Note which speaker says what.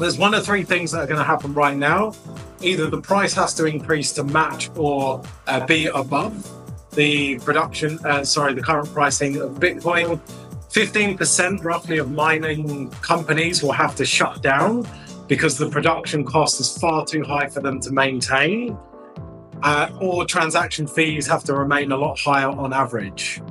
Speaker 1: There's one of three things that are going to happen right now. Either the price has to increase to match or be above the the current pricing of Bitcoin. 15% roughly of mining companies will have to shut down because the production cost is far too high for them to maintain. Or transaction fees have to remain a lot higher on average.